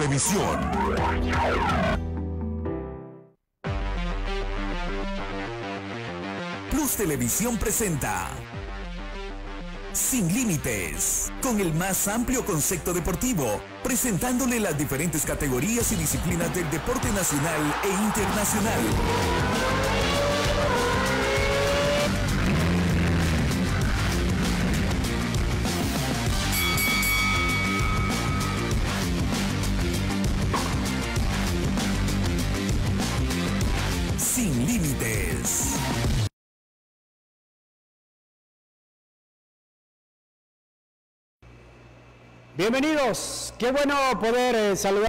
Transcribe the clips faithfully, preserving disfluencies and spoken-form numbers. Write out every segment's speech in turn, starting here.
Televisión. Plus Televisión presenta Sin Límites, con el más amplio concepto deportivo, presentándole las diferentes categorías y disciplinas del deporte nacional e internacional. Sin Límites. Bienvenidos, qué bueno poder eh, saludar.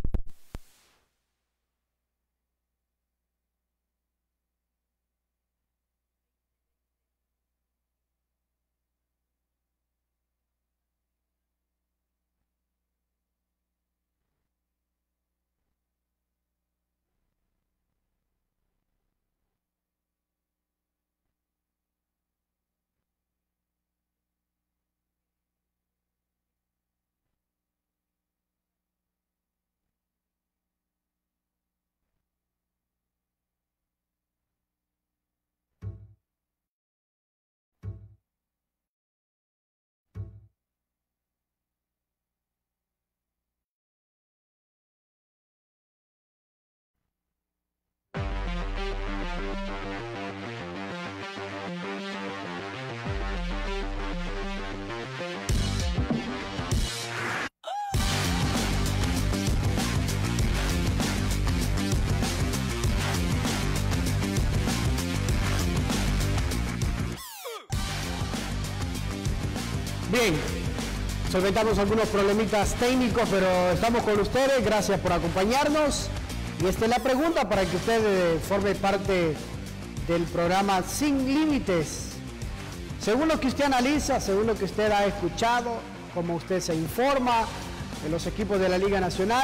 Bien, solventamos algunos problemitas técnicos, pero estamos con ustedes, gracias por acompañarnos. Y esta es la pregunta para que usted eh, forme parte del programa Sin Límites. Según lo que usted analiza, según lo que usted ha escuchado, como usted se informa de los equipos de la Liga Nacional,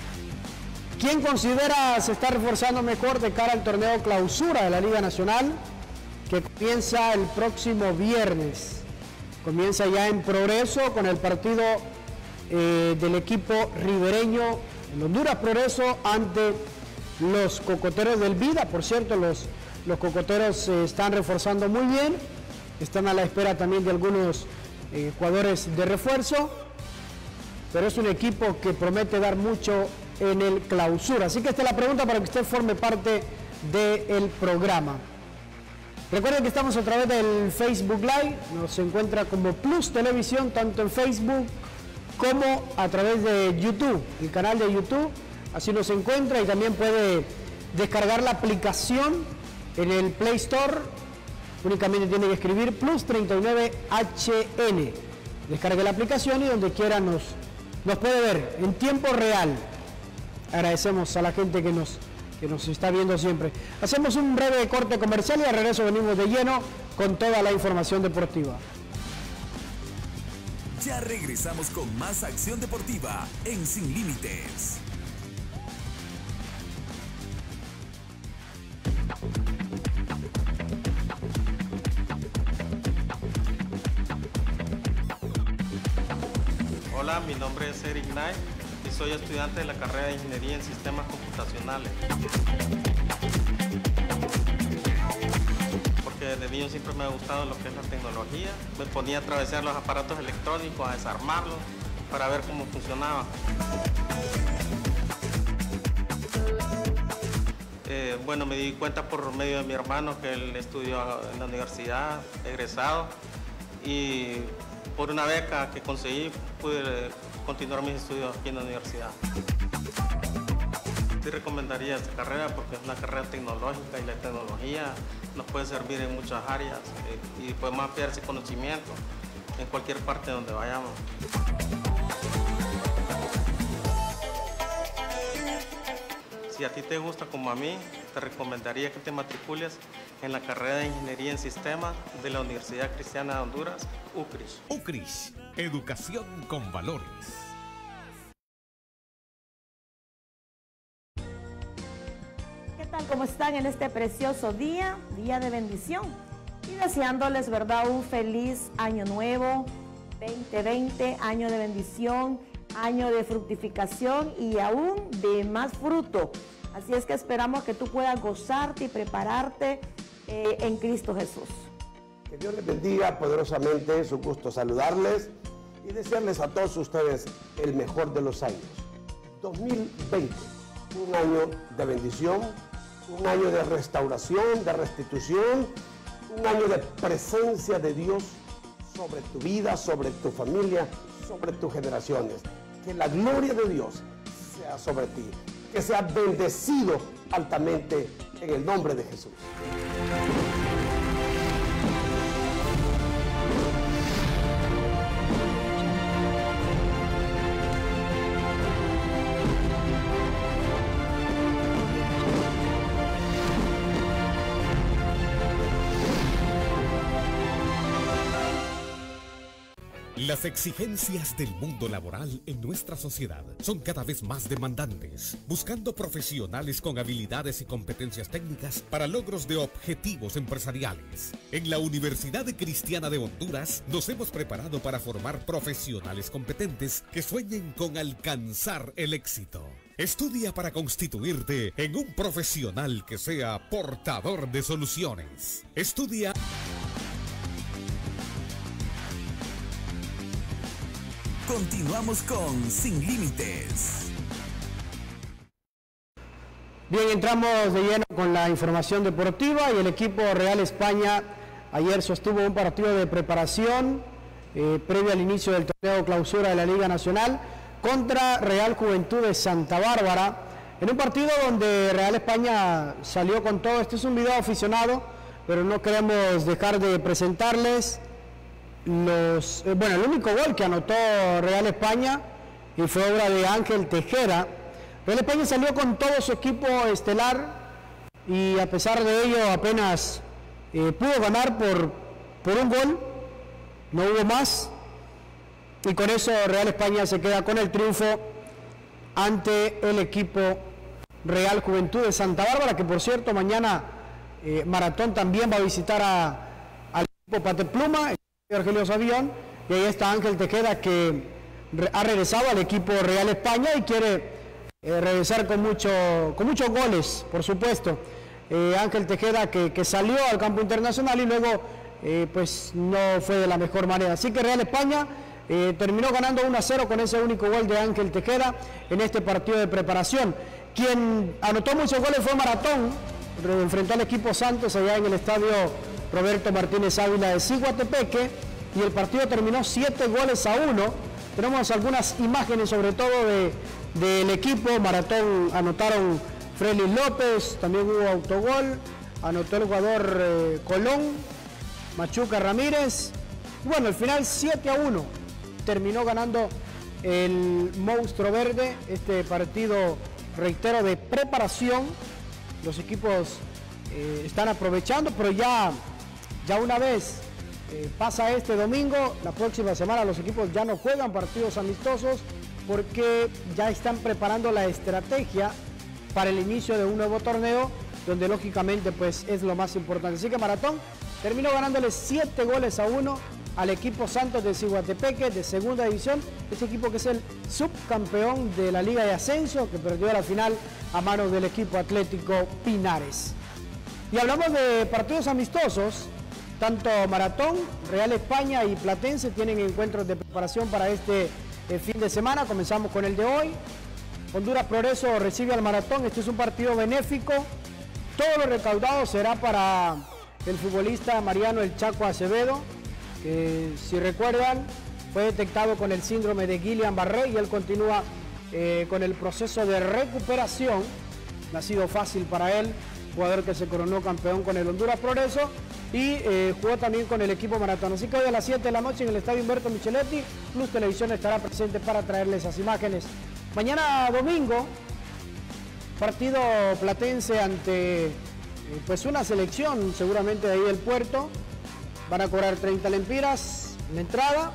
¿quién considera se está reforzando mejor de cara al torneo clausura de la Liga Nacional, que comienza el próximo viernes? Comienza ya en Progreso con el partido eh, del equipo ribereño, el Honduras Progreso, ante los Cocoteros del Vida. Por cierto, los, los Cocoteros se eh, están reforzando muy bien, están a la espera también de algunos eh, jugadores de refuerzo, pero es un equipo que promete dar mucho en el clausura. Así que esta es la pregunta para que usted forme parte del programa. Recuerden que estamos a través del Facebook Live, nos encuentra como Plus Televisión, tanto en Facebook como a través de YouTube, el canal de YouTube, así nos encuentra, y también puede descargar la aplicación en el Play Store, únicamente tiene que escribir Plus treinta y nueve H N, descargue la aplicación y donde quiera nos, nos puede ver en tiempo real. Agradecemos a la gente que nos... que nos está viendo siempre. Hacemos un breve corte comercial y al regreso venimos de lleno con toda la información deportiva. Ya regresamos con más acción deportiva en Sin Límites. Hola, mi nombre es Eric Knight y soy estudiante de la carrera de Ingeniería en Sistemas Computacionales. Porque desde niño siempre me ha gustado lo que es la tecnología. Me ponía a atravesar los aparatos electrónicos, a desarmarlos, para ver cómo funcionaba. Eh, bueno, me di cuenta por medio de mi hermano que él estudió en la universidad, egresado, y por una beca que conseguí pude continuar mis estudios aquí en la universidad. Sí recomendaría esta carrera porque es una carrera tecnológica y la tecnología nos puede servir en muchas áreas eh, y podemos ampliar ese conocimiento en cualquier parte donde vayamos. Si a ti te gusta como a mí, te recomendaría que te matricules en la carrera de Ingeniería en Sistemas de la Universidad Cristiana de Honduras, U C R I S. U C R I S, educación con valores. ¿Qué tal? ¿Cómo están en este precioso día, día de bendición? Y deseándoles, ¿verdad?, un feliz año nuevo, veinte veinte, año de bendición, año de fructificación y aún de más fruto. Así es que esperamos que tú puedas gozarte y prepararte eh, en Cristo Jesús. Que Dios les bendiga poderosamente, es un gusto saludarles y desearles a todos ustedes el mejor de los años. dos mil veinte, un año de bendición, un año de restauración, de restitución, un año de presencia de Dios sobre tu vida, sobre tu familia, sobre tus generaciones. Que la gloria de Dios sea sobre ti, que sea bendecido altamente en el nombre de Jesús. Las exigencias del mundo laboral en nuestra sociedad son cada vez más demandantes, buscando profesionales con habilidades y competencias técnicas para logros de objetivos empresariales. En la Universidad Cristiana de Honduras nos hemos preparado para formar profesionales competentes que sueñen con alcanzar el éxito. Estudia para constituirte en un profesional que sea portador de soluciones. Estudia... Continuamos con Sin Límites. Bien, entramos de lleno con la información deportiva y el equipo Real España ayer sostuvo un partido de preparación eh, previo al inicio del torneo clausura de la Liga Nacional contra Real Juventud de Santa Bárbara, en un partido donde Real España salió con todo. Este es un video aficionado, pero no queremos dejar de presentarles los, eh, bueno, el único gol que anotó Real España y fue obra de Ángel Tejera. Real España salió con todo su equipo estelar y a pesar de ello apenas eh, pudo ganar por, por un gol, no hubo más, y con eso Real España se queda con el triunfo ante el equipo Real Juventud de Santa Bárbara, que por cierto mañana eh, Maratón también va a visitar a, al equipo Patepluma, el equipo Argelio Sabión, y ahí está Ángel Tejeda, que re, ha regresado al equipo Real España y quiere eh, regresar con, mucho, con muchos goles, por supuesto. Eh, Ángel Tejeda que, que salió al campo internacional y luego eh, pues no fue de la mejor manera. Así que Real España eh, terminó ganando uno a cero con ese único gol de Ángel Tejeda en este partido de preparación. Quien anotó muchos goles fue Maratón, enfrentó al equipo Santos allá en el estadio Roberto Martínez Ávila de Ciguatepeque y el partido terminó siete goles a uno. Tenemos algunas imágenes sobre todo de, del equipo. Maratón anotaron Freddy López, también hubo autogol, anotó el jugador eh, Colón, Machuca Ramírez. Y bueno, al final siete a uno terminó ganando el Monstruo Verde este partido, reitero, de preparación. Los equipos eh, están aprovechando, pero ya, ya una vez eh, pasa este domingo, la próxima semana los equipos ya no juegan partidos amistosos porque ya están preparando la estrategia para el inicio de un nuevo torneo, donde lógicamente pues es lo más importante. Así que Maratón terminó ganándole siete goles a uno al equipo Santos de Ciguatepeque de segunda división, este equipo que es el subcampeón de la Liga de Ascenso, que perdió la final a manos del equipo Atlético Pinares. Y hablamos de partidos amistosos, tanto Maratón, Real España y Platense tienen encuentros de preparación para este eh, fin de semana. Comenzamos con el de hoy. Honduras Progreso recibe al Maratón. Este es un partido benéfico. Todo lo recaudado será para el futbolista Mariano El Chaco Acevedo, que si recuerdan fue detectado con el síndrome de Guillain-Barré y él continúa eh, con el proceso de recuperación. No ha sido fácil para él, jugador que se coronó campeón con el Honduras Progreso y eh, jugó también con el equipo Maratón. Así que hoy a las siete de la noche en el estadio Humberto Micheletti, Plus Televisión estará presente para traerles esas imágenes. Mañana domingo, partido platense ante eh, pues una selección seguramente de ahí del puerto. Van a cobrar treinta lempiras la entrada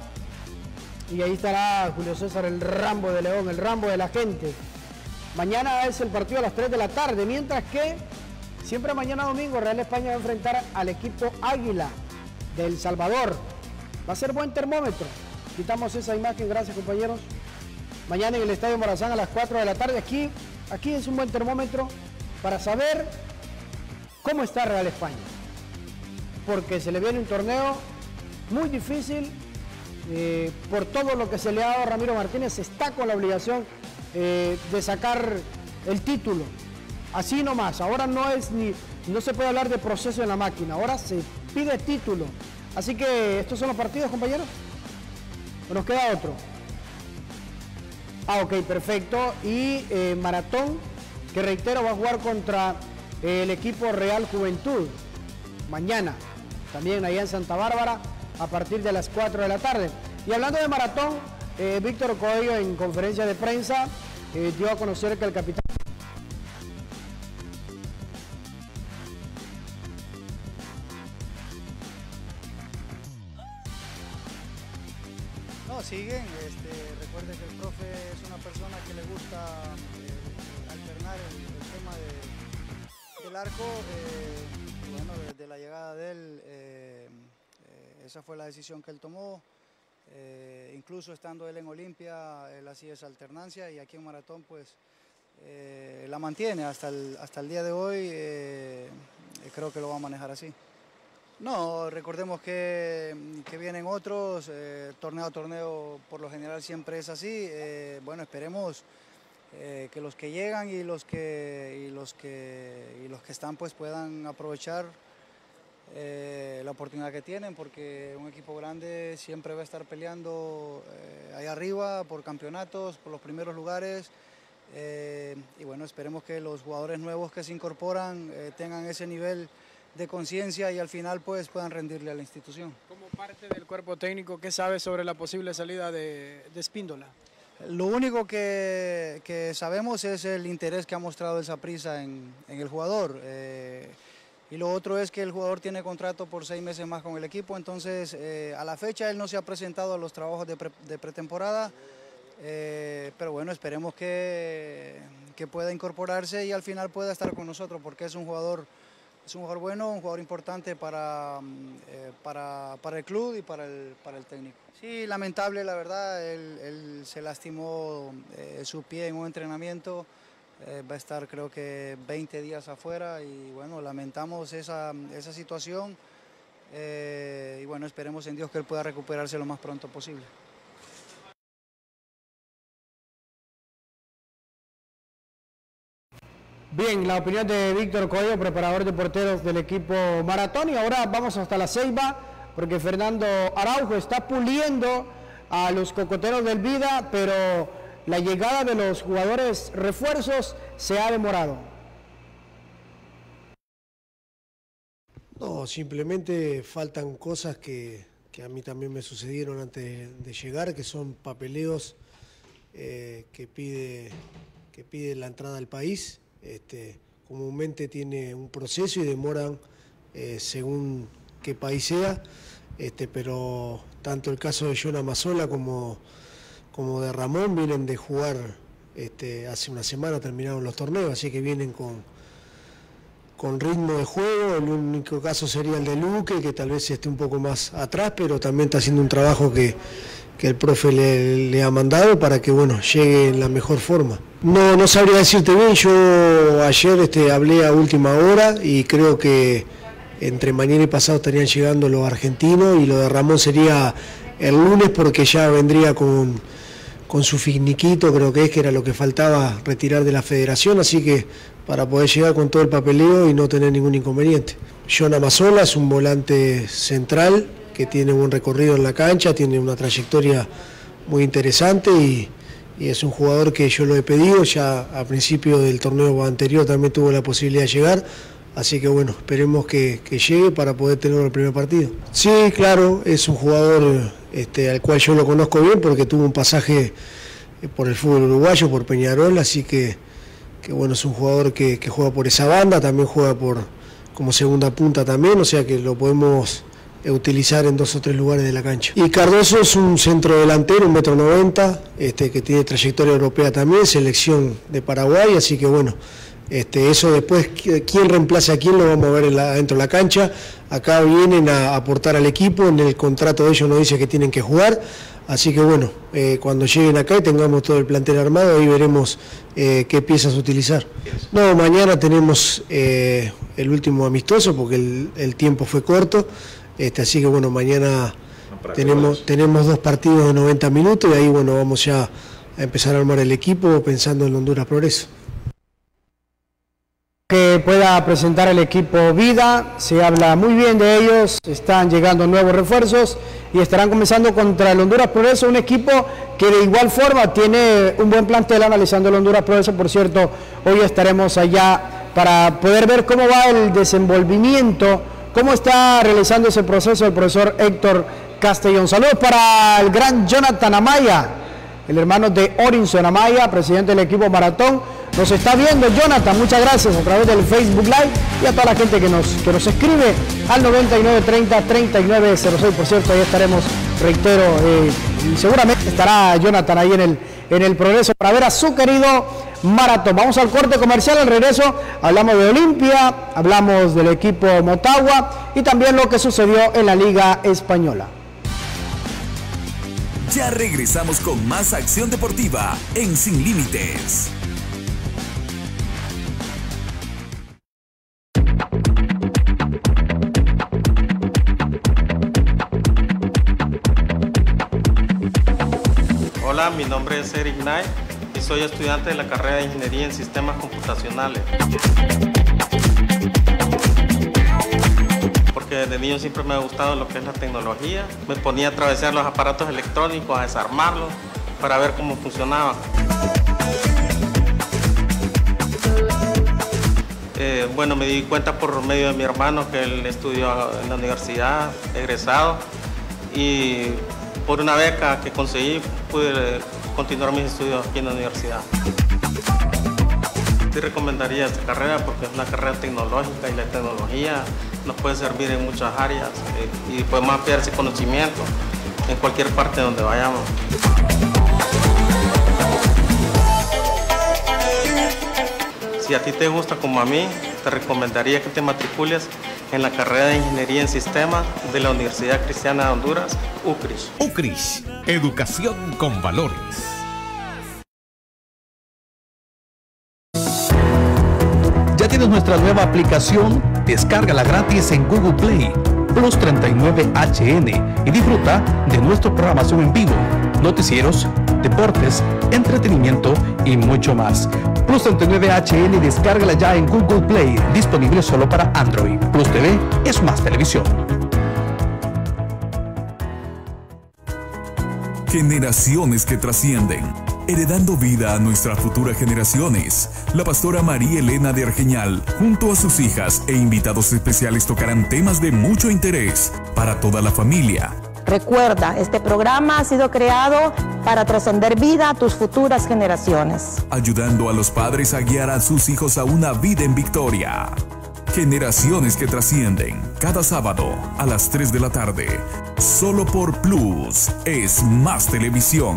y ahí estará Julio César el Rambo de León, el Rambo de la gente. Mañana es el partido a las tres de la tarde, mientras que siempre mañana domingo Real España va a enfrentar al equipo Águila de El Salvador. Va a ser buen termómetro. Quitamos esa imagen, gracias compañeros. mañana en el Estadio Morazán a las cuatro de la tarde. Aquí, aquí es un buen termómetro para saber cómo está Real España, porque se le viene un torneo muy difícil, eh, por todo lo que se le ha dado a Ramiro Martínez. Está con la obligación eh, de sacar el título, así nomás. Ahora no es ni, no se puede hablar de proceso en la máquina, ahora se pide título. Así que estos son los partidos, compañeros. ¿O nos queda otro? Ah, ok, perfecto. Y eh, Maratón, que reitero, va a jugar contra eh, el equipo Real Juventud mañana, también allá en Santa Bárbara, a partir de las cuatro de la tarde. Y hablando de Maratón, eh, Víctor Coello en conferencia de prensa eh, dio a conocer que el capitán... No, siguen. Este, recuerde que el profe es una persona que le gusta eh, alternar el, el tema de, del arco. Eh, y bueno, desde la llegada de él, eh, eh, esa fue la decisión que él tomó. Eh, incluso estando él en Olimpia, él hacía esa alternancia, y aquí en Maratón pues eh, la mantiene hasta el, hasta el día de hoy. Eh, creo que lo va a manejar así. No, recordemos que, que vienen otros, eh, torneo a torneo por lo general siempre es así. Eh, bueno, esperemos eh, que los que llegan y los que, y los que, y los que están pues puedan aprovechar eh, la oportunidad que tienen, porque un equipo grande siempre va a estar peleando eh, ahí arriba por campeonatos, por los primeros lugares. Eh, y bueno, esperemos que los jugadores nuevos que se incorporan eh, tengan ese nivel de conciencia y al final pues puedan rendirle a la institución. Como parte del cuerpo técnico, ¿qué sabes sobre la posible salida de, de Espíndola? Lo único que, que sabemos es el interés que ha mostrado el Saprissa en, en el jugador. Eh, y lo otro es que el jugador tiene contrato por seis meses más con el equipo, entonces eh, a la fecha él no se ha presentado a los trabajos de, pre, de pretemporada, eh, pero bueno, esperemos que, que pueda incorporarse y al final pueda estar con nosotros, porque es un jugador Es un jugador bueno, un jugador importante para, eh, para, para el club y para el, para el técnico. Sí, lamentable la verdad, él, él se lastimó eh, su pie en un entrenamiento, eh, va a estar creo que veinte días afuera y bueno, lamentamos esa, esa situación eh, y bueno, esperemos en Dios que él pueda recuperarse lo más pronto posible. Bien, la opinión de Víctor Coello, preparador de porteros del equipo Maratón. Y ahora vamos hasta La Ceiba, porque Fernando Araujo está puliendo a los cocoteros del Vida, pero la llegada de los jugadores refuerzos se ha demorado. No, simplemente faltan cosas que, que a mí también me sucedieron antes de llegar, que son papeleos eh, que pide, que pide la entrada al país. Este, comúnmente tiene un proceso y demoran eh, según qué país sea, este, pero tanto el caso de John Amazola como, como de Ramón vienen de jugar este, hace una semana, terminaron los torneos, así que vienen con, con ritmo de juego. El único caso sería el de Luque, que tal vez esté un poco más atrás, pero también está haciendo un trabajo que, que el profe le, le ha mandado para que bueno, llegue en la mejor forma. No, no sabría decirte bien, yo ayer este, hablé a última hora y creo que entre mañana y pasado estarían llegando los argentinos y lo de Ramón sería el lunes porque ya vendría con, con su finiquito, creo que es que era lo que faltaba retirar de la federación, así que para poder llegar con todo el papeleo y no tener ningún inconveniente. John Amazola es un volante central que tiene buen recorrido en la cancha, tiene una trayectoria muy interesante y, y es un jugador que yo lo he pedido, ya a principio del torneo anterior también tuvo la posibilidad de llegar, así que bueno, esperemos que, que llegue para poder tener el primer partido. Sí, claro, es un jugador este, al cual yo lo conozco bien porque tuvo un pasaje por el fútbol uruguayo, por Peñarol, así que, que bueno, es un jugador que, que juega por esa banda, también juega por como segunda punta también, o sea que lo podemos utilizar en dos o tres lugares de la cancha. Y Cardoso es un centro delantero, un metro noventa, este, que tiene trayectoria europea también, selección de Paraguay, así que bueno, este, eso después, quién reemplaza a quién lo vamos a ver en la, dentro de la cancha. Acá vienen a aportar al equipo, en el contrato de ellos no dice que tienen que jugar, Así que bueno, eh, cuando lleguen acá y tengamos todo el plantel armado, ahí veremos eh, qué piezas utilizar. No, mañana tenemos eh, el último amistoso porque el, el tiempo fue corto, este, así que bueno, mañana tenemos, tenemos dos partidos de noventa minutos y ahí bueno, vamos ya a empezar a armar el equipo pensando en Honduras Progreso. Que pueda presentar el equipo Vida, se habla muy bien de ellos, están llegando nuevos refuerzos y estarán comenzando contra el Honduras Progreso, un equipo que de igual forma tiene un buen plantel. Analizando el Honduras Progreso, por cierto, hoy estaremos allá para poder ver cómo va el desenvolvimiento, cómo está realizando ese proceso el profesor Héctor Castellón. Saludos para el gran Jonathan Amaya, el hermano de Orinson Amaya, presidente del equipo Maratón. Nos está viendo Jonathan, muchas gracias a través del Facebook Live y a toda la gente que nos, que nos escribe al noventa y nueve treinta treinta y nueve cero seis. Por cierto, ahí estaremos, reitero, eh, y seguramente estará Jonathan ahí en el, en el progreso para ver a su querido Maratón. Vamos al corte comercial. Al regreso hablamos de Olimpia, hablamos del equipo Motagua y también lo que sucedió en la Liga Española. Ya regresamos con más acción deportiva en Sin Límites. Hola, mi nombre es Eric Knight y soy estudiante de la carrera de Ingeniería en Sistemas Computacionales. Porque desde niño siempre me ha gustado lo que es la tecnología. Me ponía a atravesar los aparatos electrónicos, a desarmarlos, para ver cómo funcionaban. Eh, bueno, me di cuenta por medio de mi hermano que él estudió en la universidad, egresado, y por una beca que conseguí pude continuar mis estudios aquí en la universidad. Te recomendaría esta carrera porque es una carrera tecnológica y la tecnología nos puede servir en muchas áreas eh, y podemos ampliar ese conocimiento en cualquier parte donde vayamos. Si a ti te gusta como a mí, te recomendaría que te matricules en la carrera de Ingeniería en Sistemas de la Universidad Cristiana de Honduras, U C R I S. U C R I S, educación con valores. ¿Ya tienes nuestra nueva aplicación? Descárgala gratis en Google Play, Plus treinta y nueve H N, y disfruta de nuestra programación en vivo, noticieros, deportes, entretenimiento y mucho más. Plus treinta y nueve H N, descárgala ya en Google Play, disponible solo para Android. Plus T V es más televisión. Generaciones que trascienden, heredando vida a nuestras futuras generaciones. La pastora María Elena de Argeñal, junto a sus hijas e invitados especiales, tocarán temas de mucho interés para toda la familia. Recuerda, este programa ha sido creado para trascender vida a tus futuras generaciones, ayudando a los padres a guiar a sus hijos a una vida en victoria. Generaciones que trascienden, cada sábado a las tres de la tarde, solo por Plus es más televisión.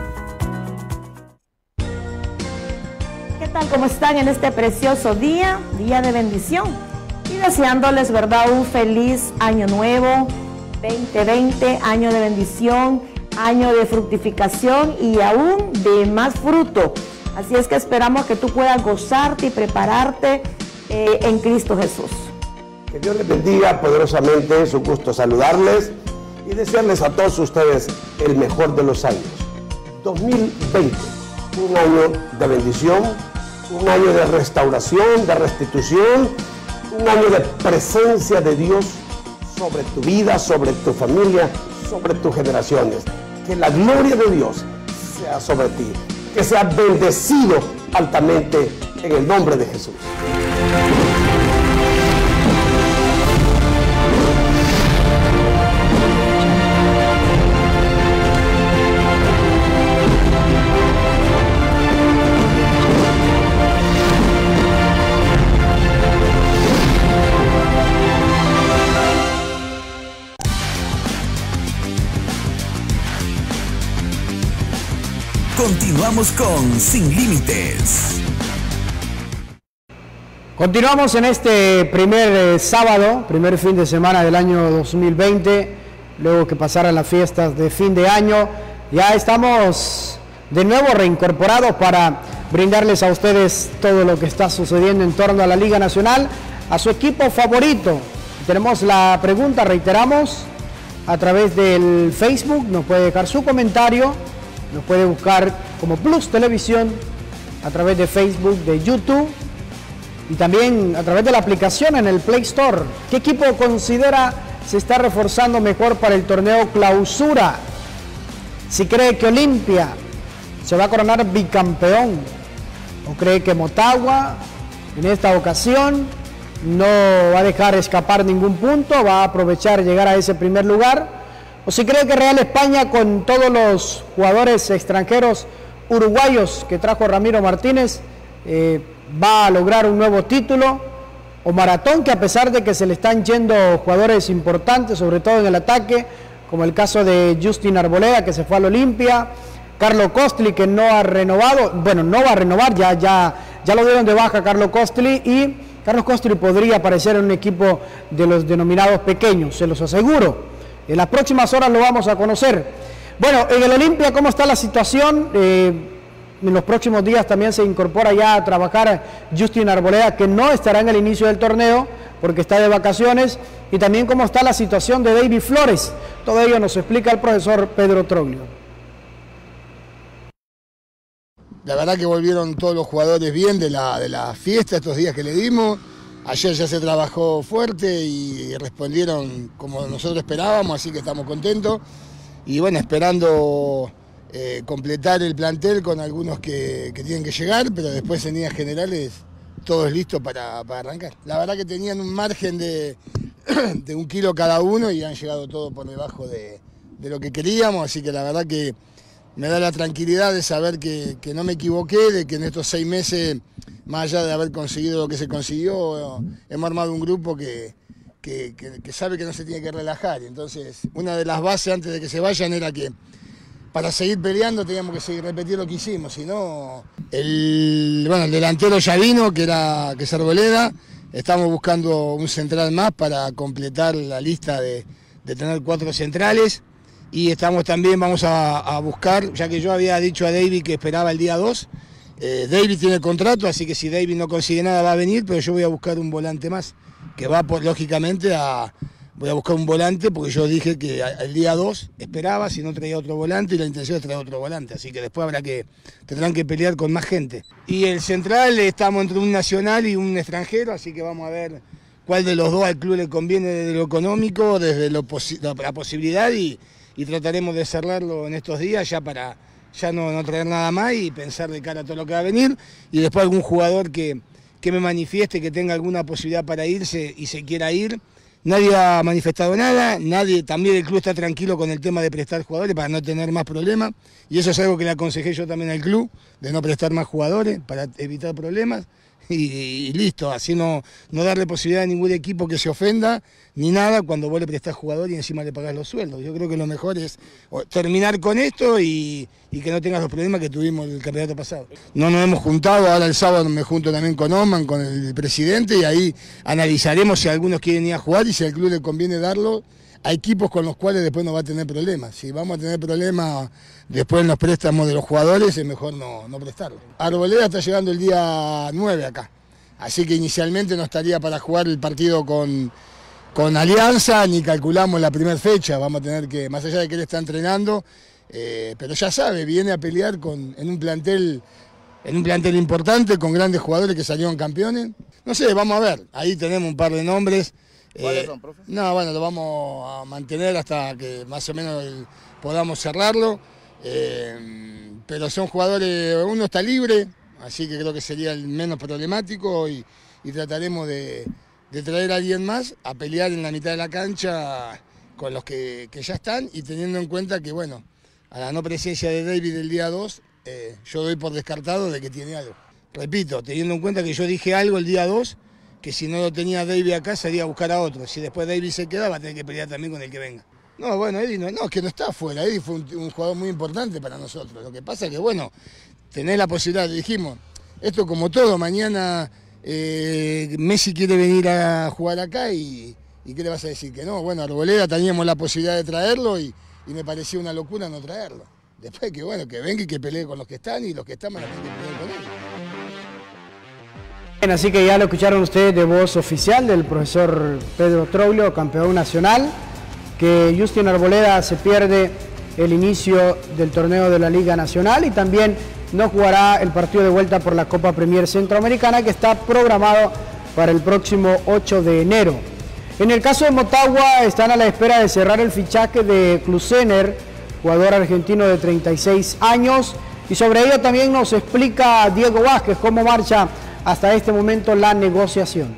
¿Qué tal? ¿Cómo están en este precioso día? Día de bendición. Y deseándoles, ¿verdad?, un feliz año nuevo, veinte veinte, año de bendición, año de fructificación y aún de más fruto. Así es que esperamos que tú puedas gozarte y prepararte eh, en Cristo Jesús. Que Dios les bendiga poderosamente. Es un gusto saludarles y desearles a todos ustedes el mejor de los años. dos mil veinte, un año de bendición, un año de restauración, de restitución, un año de presencia de Dios sobre tu vida, sobre tu familia, sobre tus generaciones. Que la gloria de Dios sea sobre ti, que seas bendecido altamente en el nombre de Jesús. Continuamos con Sin Límites. Continuamos en este primer eh, sábado, primer fin de semana del año dos mil veinte, luego que pasaran las fiestas de fin de año. Ya estamos de nuevo reincorporados para brindarles a ustedes todo lo que está sucediendo en torno a la Liga Nacional, a su equipo favorito. Tenemos la pregunta, reiteramos, a través del Facebook, nos puede dejar su comentario, nos puede buscar como Plus Televisión a través de Facebook, de YouTube y también a través de la aplicación en el Play Store. ¿Qué equipo considera se está reforzando mejor para el torneo Clausura? Si cree que Olimpia se va a coronar bicampeón, o cree que Motagua en esta ocasión no va a dejar escapar ningún punto, va a aprovechar llegar a ese primer lugar, o si cree que Real España, con todos los jugadores extranjeros uruguayos que trajo Ramiro Martínez, eh, va a lograr un nuevo título, o Maratón, que a pesar de que se le están yendo jugadores importantes, sobre todo en el ataque, como el caso de Justin Arboleda, que se fue al Olimpia, Carlos Costly, que no ha renovado, bueno, no va a renovar, ya, ya, ya lo dieron de baja Carlos Costly, y Carlos Costly podría aparecer en un equipo de los denominados pequeños, se los aseguro. En las próximas horas lo vamos a conocer. Bueno, en el Olimpia, ¿cómo está la situación? Eh, en los próximos días también se incorpora ya a trabajar Justin Arboleda, que no estará en el inicio del torneo porque está de vacaciones, y también cómo está la situación de David Flores. Todo ello nos explica el profesor Pedro Troglio. La verdad que volvieron todos los jugadores bien de la, de la fiesta estos días que le dimos. Ayer ya se trabajó fuerte y respondieron como nosotros esperábamos, así que estamos contentos. Y bueno, esperando eh, completar el plantel con algunos que, que tienen que llegar, pero después en líneas generales todo es listo para, para arrancar. La verdad que tenían un margen de, de un kilo cada uno y han llegado todo por debajo de, de lo que queríamos, así que la verdad que me da la tranquilidad de saber que, que no me equivoqué, de que en estos seis meses, más allá de haber conseguido lo que se consiguió, hemos armado un grupo que, que, que, que sabe que no se tiene que relajar. Entonces, una de las bases antes de que se vayan era que para seguir peleando teníamos que seguir, repetir lo que hicimos, si no, el, bueno, el delantero ya vino, que, era, que es Arboleda, estamos buscando un central más para completar la lista de, de tener cuatro centrales. Y estamos también, vamos a, a buscar, ya que yo había dicho a David que esperaba el día dos, eh, David tiene contrato, así que si David no consigue nada va a venir, pero yo voy a buscar un volante más, que va por, lógicamente a, voy a buscar un volante, porque yo dije que el día dos esperaba, si no traía otro volante, y la intención es traer otro volante, así que después habrá que, tendrán que pelear con más gente. Y el central, estamos entre un nacional y un extranjero, así que vamos a ver cuál de los dos al club le conviene desde lo económico, desde lo posi la, la posibilidad, y y trataremos de cerrarlo en estos días ya para ya no, no traer nada más y pensar de cara a todo lo que va a venir, y después algún jugador que, que me manifieste que tenga alguna posibilidad para irse y se quiera ir. Nadie ha manifestado nada, nadie, también el club está tranquilo con el tema de prestar jugadores para no tener más problemas, y eso es algo que le aconsejé yo también al club, de no prestar más jugadores para evitar problemas. Y, y listo, así no, no darle posibilidad a ningún equipo que se ofenda ni nada cuando vos le prestás jugador y encima le pagás los sueldos. Yo creo que lo mejor es terminar con esto y, y que no tengas los problemas que tuvimos el campeonato pasado. No nos hemos juntado, ahora el sábado me junto también con Oman, con el presidente, y ahí analizaremos si algunos quieren ir a jugar y si al club le conviene darlo a equipos con los cuales después no va a tener problemas. Si vamos a tener problemas después en los préstamos de los jugadores, es mejor no, no prestarlo. Arboleda está llegando el día nueve acá, así que inicialmente no estaría para jugar el partido con, con Alianza, ni calculamos la primera fecha. Vamos a tener que, más allá de que él está entrenando, eh, pero ya sabe, viene a pelear con, en, un plantel, en un plantel importante, con grandes jugadores que salieron campeones. No sé, vamos a ver, ahí tenemos un par de nombres. ¿Cuáles son, profe? No, bueno, lo vamos a mantener hasta que más o menos el, podamos cerrarlo, eh, pero son jugadores, uno está libre, así que creo que sería el menos problemático, y, y trataremos de, de traer a alguien más a pelear en la mitad de la cancha con los que, que ya están, y teniendo en cuenta que, bueno, a la no presencia de David el día dos, eh, yo doy por descartado de que tiene algo. Repito, teniendo en cuenta que yo dije algo el día dos, que si no lo tenía David acá sería a buscar a otro. Si después David se queda, va a tener que pelear también con el que venga. No, bueno, Eddie no, no, que no está afuera. Eddie fue un, un jugador muy importante para nosotros. Lo que pasa es que, bueno, tenés la posibilidad, dijimos, esto como todo, mañana eh, Messi quiere venir a jugar acá y, y ¿qué le vas a decir? Que no, bueno, Arboleda teníamos la posibilidad de traerlo y, y me parecía una locura no traerlo. Después que bueno, que venga y que pelee con los que están y los que están van a tener que pelear con ellos. Bien, así que ya lo escucharon ustedes de voz oficial del profesor Pedro Troglio, campeón nacional, que Justin Arboleda se pierde el inicio del torneo de la Liga Nacional y también no jugará el partido de vuelta por la Copa Premier Centroamericana, que está programado para el próximo ocho de enero. En el caso de Motagua, están a la espera de cerrar el fichaje de Klusener, jugador argentino de treinta y seis años, y sobre ello también nos explica Diego Vázquez cómo marcha hasta este momento la negociación.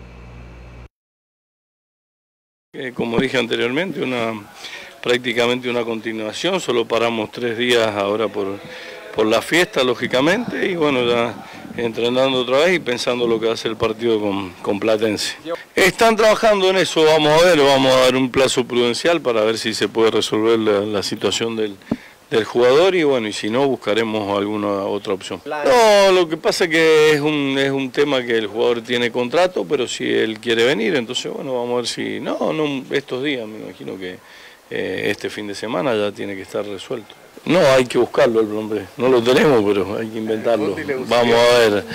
Eh, como dije anteriormente, una, prácticamente una continuación, solo paramos tres días ahora por, por la fiesta, lógicamente, y bueno, ya entrenando otra vez y pensando lo que va a ser el partido con, con Platense. Están trabajando en eso, vamos a ver, vamos a dar un plazo prudencial para ver si se puede resolver la, la situación del, del jugador y bueno, y si no, buscaremos alguna otra opción. No, lo que pasa es que es un, es un tema que el jugador tiene contrato, pero si él quiere venir, entonces bueno, vamos a ver si... No, no estos días, me imagino que eh, este fin de semana ya tiene que estar resuelto. No, hay que buscarlo el hombre, no lo tenemos, pero hay que inventarlo. Vamos a ver,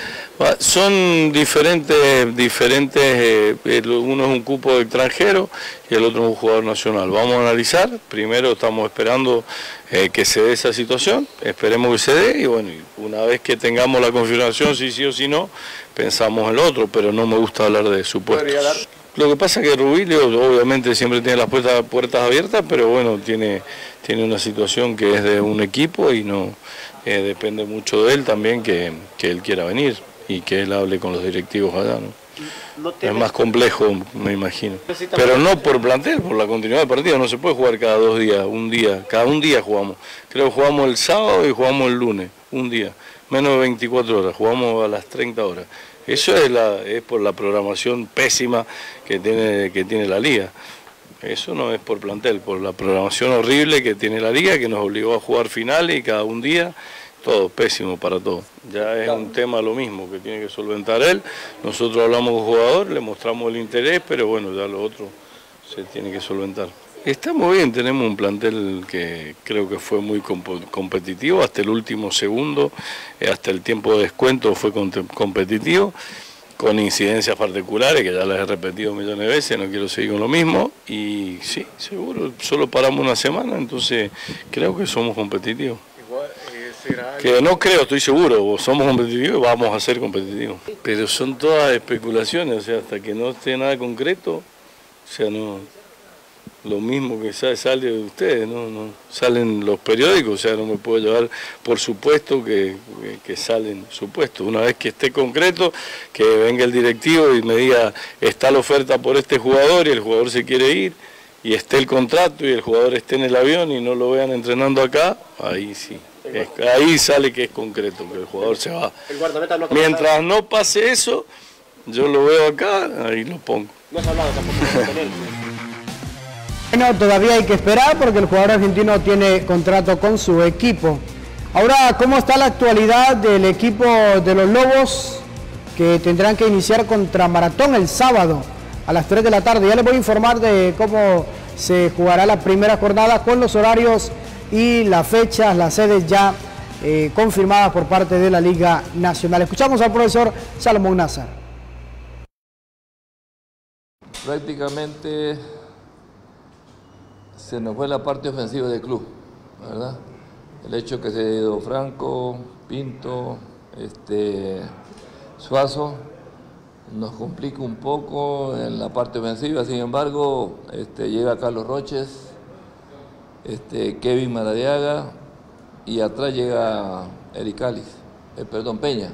son diferentes, diferentes eh, uno es un cupo de extranjero y el otro es un jugador nacional. Vamos a analizar, primero estamos esperando eh, que se dé esa situación, esperemos que se dé y bueno, una vez que tengamos la confirmación, si sí o si no, pensamos en el otro, pero no me gusta hablar de supuestos. Lo que pasa es que Rubilio obviamente siempre tiene las puertas, puertas abiertas, pero bueno, tiene, tiene una situación que es de un equipo y no eh, depende mucho de él también que, que él quiera venir y que él hable con los directivos allá, ¿no? No es más complejo, me imagino. Pero no por plantel, por la continuidad del partido, no se puede jugar cada dos días, un día, cada un día jugamos. Creo que jugamos el sábado y jugamos el lunes, un día, menos de veinticuatro horas, jugamos a las treinta horas. Eso es, la, es por la programación pésima que tiene, que tiene la liga. Eso no es por plantel, por la programación horrible que tiene la liga, que nos obligó a jugar finales y cada un día, todo pésimo para todo. Ya es un tema lo mismo que tiene que solventar él. Nosotros hablamos con el jugador, le mostramos el interés, pero bueno, ya lo otro se tiene que solventar. Estamos bien, tenemos un plantel que creo que fue muy competitivo, hasta el último segundo, hasta el tiempo de descuento fue competitivo, con incidencias particulares, que ya las he repetido millones de veces, no quiero seguir con lo mismo, y sí, seguro, solo paramos una semana, entonces creo que somos competitivos. Que no creo, estoy seguro, somos competitivos y vamos a ser competitivos. Pero son todas especulaciones, o sea, hasta que no esté nada concreto, o sea, no... Lo mismo que sale de ustedes, ¿no? No salen los periódicos, o sea, no me puedo llevar por supuesto que, que, que salen supuestos. Una vez que esté concreto, que venga el directivo y me diga, está la oferta por este jugador y el jugador se quiere ir, y esté el contrato y el jugador esté en el avión y no lo vean entrenando acá, ahí sí. Es, ahí sale que es concreto, que el jugador se va. Mientras no pase eso, yo lo veo acá, ahí lo pongo. No has hablado tampoco con él. Bueno, todavía hay que esperar porque el jugador argentino tiene contrato con su equipo. Ahora, ¿cómo está la actualidad del equipo de los Lobos que tendrán que iniciar contra Maratón el sábado a las tres de la tarde? Ya les voy a informar de cómo se jugará la primera jornada con los horarios y las fechas, las sedes ya eh, confirmadas por parte de la Liga Nacional. Escuchamos al profesor Salomón Nazar. Prácticamente se nos fue la parte ofensiva del club, ¿verdad? El hecho que se ha ido Franco, Pinto, este, Suazo, nos complica un poco en la parte ofensiva. Sin embargo, este, llega Carlos Roches, este, Kevin Maradiaga y atrás llega Eric Alice, eh, perdón, Peña.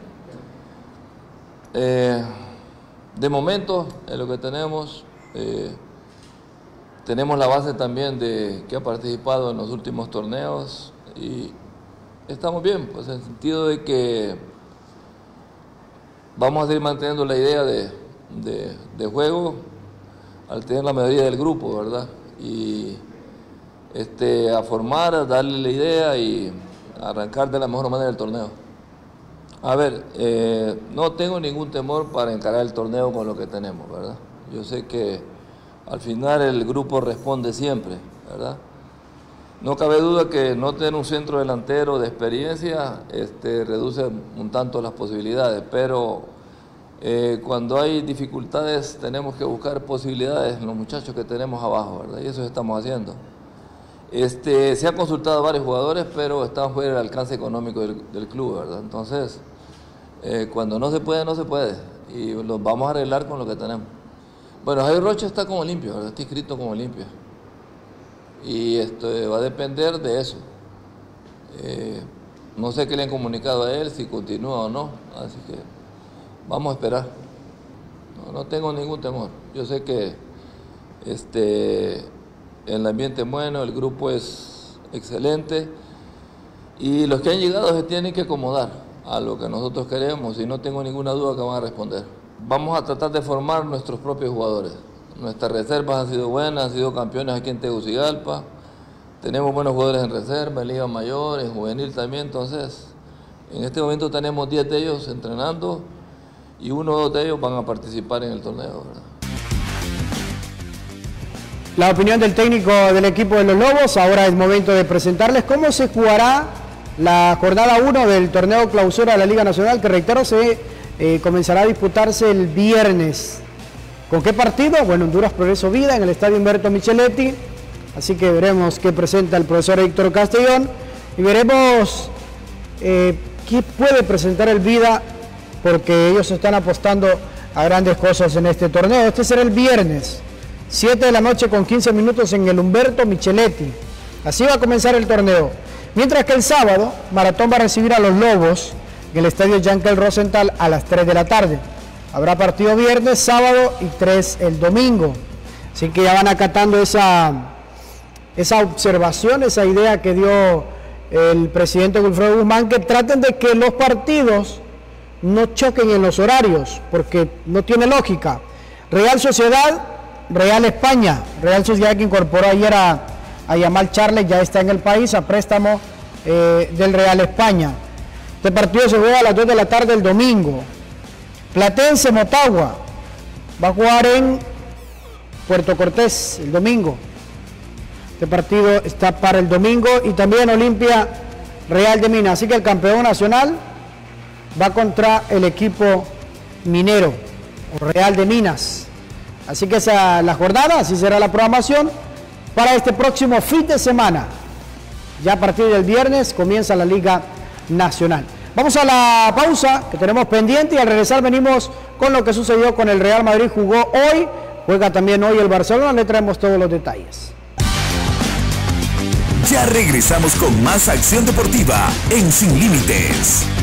Eh, de momento, en lo que tenemos, eh, tenemos la base también de que ha participado en los últimos torneos y estamos bien, pues en el sentido de que vamos a seguir manteniendo la idea de, de, de juego al tener la mayoría del grupo, ¿verdad? Y este, a formar, a darle la idea y arrancar de la mejor manera el torneo. A ver, eh, no tengo ningún temor para encarar el torneo con lo que tenemos, ¿verdad? Yo sé que al final el grupo responde siempre, ¿verdad? No cabe duda que no tener un centro delantero de experiencia este, reduce un tanto las posibilidades, pero eh, cuando hay dificultades tenemos que buscar posibilidades en los muchachos que tenemos abajo, ¿verdad? Y eso estamos haciendo. Este, se ha consultado a varios jugadores, pero están fuera del alcance económico del, del club, ¿verdad? Entonces, eh, cuando no se puede, no se puede, y los vamos a arreglar con lo que tenemos. Bueno, Jair Rocha está con Olimpia, ¿verdad? Está inscrito con Olimpia. Y esto va a depender de eso. Eh, no sé qué le han comunicado a él, si continúa o no, así que vamos a esperar. No, no tengo ningún temor. Yo sé que este, el ambiente es bueno, el grupo es excelente y los que han llegado se tienen que acomodar a lo que nosotros queremos y no tengo ninguna duda que van a responder. Vamos a tratar de formar nuestros propios jugadores. Nuestras reservas han sido buenas, han sido campeones aquí en Tegucigalpa. Tenemos buenos jugadores en reserva, en Liga Mayor, en Juvenil también. Entonces, en este momento tenemos diez de ellos entrenando y uno o dos de ellos van a participar en el torneo, ¿verdad? La opinión del técnico del equipo de los Lobos. Ahora es momento de presentarles cómo se jugará la jornada uno del torneo clausura de la Liga Nacional, que reitero se Eh, comenzará a disputarse el viernes. ¿Con qué partido? Bueno, Honduras Progreso Vida en el estadio Humberto Micheletti. Así que veremos qué presenta el profesor Héctor Castellón y veremos eh, qué puede presentar el Vida, porque ellos están apostando a grandes cosas en este torneo. Este será el viernes, siete de la noche con quince minutos en el Humberto Micheletti. Así va a comenzar el torneo. Mientras que el sábado, Maratón va a recibir a los Lobos en el estadio Yankel Rosenthal a las tres de la tarde. Habrá partido viernes, sábado y tres el domingo. Así que ya van acatando esa, esa observación, esa idea que dio el presidente Wilfredo Guzmán, que traten de que los partidos no choquen en los horarios, porque no tiene lógica. Real Sociedad, Real España. Real Sociedad, que incorporó ayer a, a Yamal Charles, ya está en el país a préstamo eh, del Real España. Este partido se juega a las dos de la tarde el domingo. Platense Motagua va a jugar en Puerto Cortés el domingo. Este partido está para el domingo. Y también Olimpia Real de Minas. Así que el campeón nacional va contra el equipo minero o Real de Minas. Así que esa es la jornada, así será la programación para este próximo fin de semana. Ya a partir del viernes comienza la Liga Nacional. Vamos a la pausa que tenemos pendiente y al regresar venimos con lo que sucedió con el Real Madrid. Jugó hoy, juega también hoy el Barcelona, le traemos todos los detalles. Ya regresamos con más acción deportiva en Sin Límites.